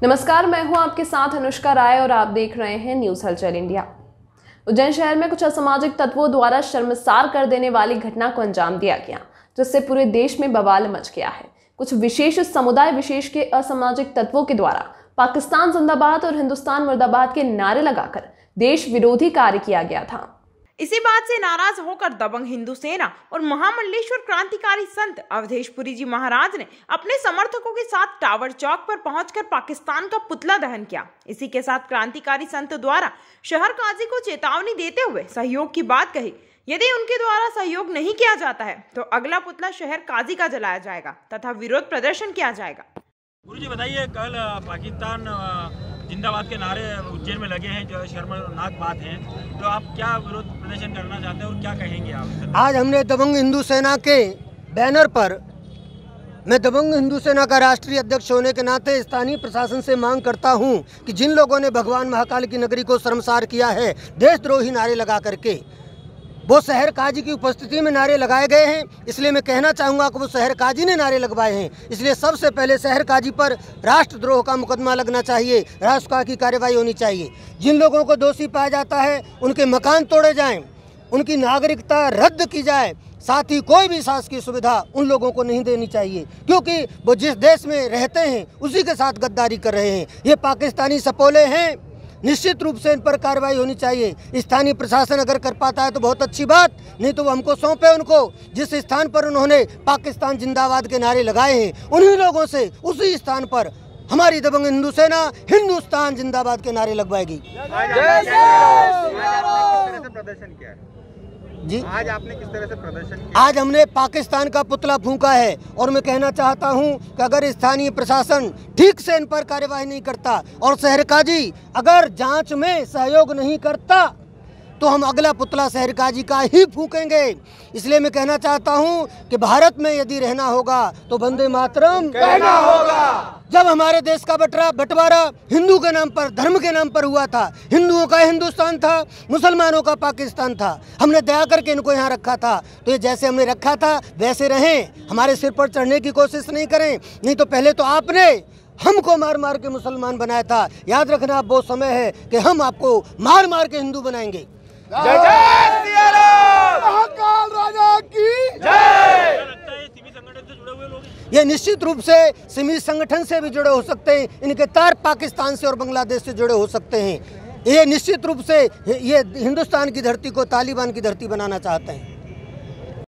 नमस्कार, मैं हूं आपके साथ अनुष्का राय और आप देख रहे हैं न्यूज हलचल इंडिया। उज्जैन शहर में कुछ असामाजिक तत्वों द्वारा शर्मसार कर देने वाली घटना को अंजाम दिया गया, जिससे पूरे देश में बवाल मच गया है। कुछ विशेष समुदाय विशेष के असामाजिक तत्वों के द्वारा पाकिस्तान जिंदाबाद और हिंदुस्तान मुर्दाबाद के नारे लगाकर देश विरोधी कार्य किया गया था। इसी बात से नाराज होकर दबंग हिंदू सेना और महामंडलेश्वर क्रांतिकारी संत अवधेशपुरी जी महाराज ने अपने समर्थकों के साथ टावर चौक पर पहुंचकर पाकिस्तान का पुतला दहन किया। इसी के साथ क्रांतिकारी संत द्वारा शहर काजी को चेतावनी देते हुए सहयोग की बात कही। यदि उनके द्वारा सहयोग नहीं किया जाता है तो अगला पुतला शहर काजी का जलाया जाएगा तथा विरोध प्रदर्शन किया जाएगा। गुरुजी बताइए, कल पाकिस्तान जिंदाबाद के नारे उज्जैन में लगे हैं, जो शर्मनाक बात है, तो आप क्या विरोध प्रदर्शन करना चाहते हैं और क्या कहेंगे आप? आज हमने दबंग हिंदू सेना के बैनर पर, मैं दबंग हिंदू सेना का राष्ट्रीय अध्यक्ष होने के नाते स्थानीय प्रशासन से मांग करता हूं कि जिन लोगों ने भगवान महाकाल की नगरी को शर्मसार किया है देशद्रोही नारे लगा करके, वो शहर काजी की उपस्थिति में नारे लगाए गए हैं, इसलिए मैं कहना चाहूँगा कि वो शहर काजी ने नारे लगवाए हैं। इसलिए सबसे पहले शहर काजी पर राष्ट्रद्रोह का मुकदमा लगना चाहिए, राष्ट्रद्रोह की कार्रवाई होनी चाहिए। जिन लोगों को दोषी पाया जाता है उनके मकान तोड़े जाएं, उनकी नागरिकता रद्द की जाए, साथ ही कोई भी शासकीय सुविधा उन लोगों को नहीं देनी चाहिए, क्योंकि वो जिस देश में रहते हैं उसी के साथ गद्दारी कर रहे हैं। ये पाकिस्तानी सपोले हैं, निश्चित रूप से इन पर कार्रवाई होनी चाहिए। स्थानीय प्रशासन अगर कर पाता है तो बहुत अच्छी बात, नहीं तो वो हमको सौंपे उनको। जिस स्थान पर उन्होंने पाकिस्तान जिंदाबाद के नारे लगाए हैं उन्हीं लोगों से उसी स्थान पर हमारी दबंग हिंदू सेना हिंदुस्तान जिंदाबाद के नारे लगवाएगी। प्रदर्शन किया है जी, आज आपने किस तरह से प्रदर्शन किया? आज हमने पाकिस्तान का पुतला फूंका है और मैं कहना चाहता हूं कि अगर स्थानीय प्रशासन ठीक से इन पर कार्यवाही नहीं करता और शहर काजी अगर जांच में सहयोग नहीं करता तो हम अगला पुतला शहर काजी का ही फूकेंगे। इसलिए मैं कहना चाहता हूं कि भारत में यदि रहना होगा तो वंदे मातरम कहना होगा। जब हमारे देश का बंटवारा हिंदू के नाम पर, धर्म के नाम पर हुआ था, हिंदुओं का हिंदुस्तान था, मुसलमानों का पाकिस्तान था, हमने दया करके इनको यहाँ रखा था, तो ये जैसे हमने रखा था वैसे रहें, हमारे सिर पर चढ़ने की कोशिश नहीं करें। नहीं तो पहले तो आपने हमको मार मार के मुसलमान बनाया था, याद रखना अब वो समय है कि हम आपको मार मार के हिंदू बनाएंगे। जय जय सिया राम, महाकाल राजा की जय। ये निश्चित रूप से सिमी संगठन से भी जुड़े हो सकते हैं, इनके तार पाकिस्तान से और बांग्लादेश से जुड़े हो सकते हैं। ये निश्चित रूप से ये हिंदुस्तान की धरती को तालिबान की धरती बनाना चाहते हैं।